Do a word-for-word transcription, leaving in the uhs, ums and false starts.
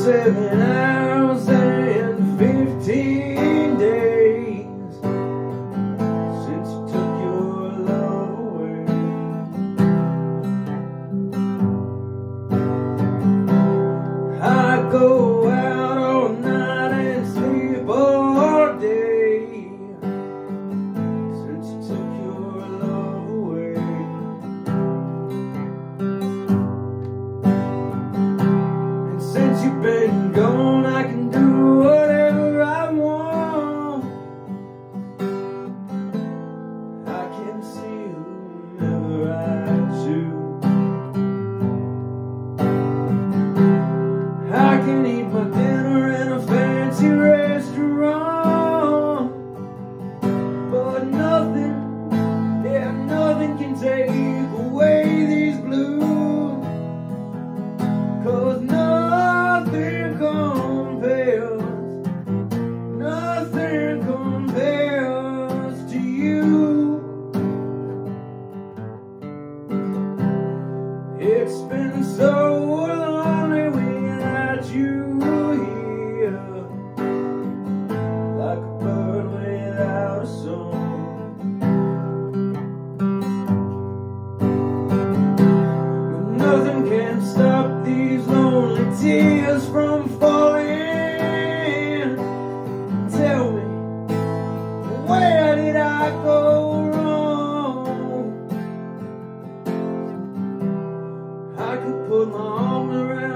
seven hours and fifteen days since you took your love away. I go out all night and sleep all day since you took your love away. And since you've been gone, I can do whatever I want. I can see whomever I choose. I can eat my dinner in a fancy restaurant, but nothing, yeah, nothing can take away these blues, 'cause nothing compares, nothing compares to you. It's been so lonely without you here, like a bird without a song. But nothing can stop these lonely tears from falling. Tell me, where did I go wrong? I could put my arms around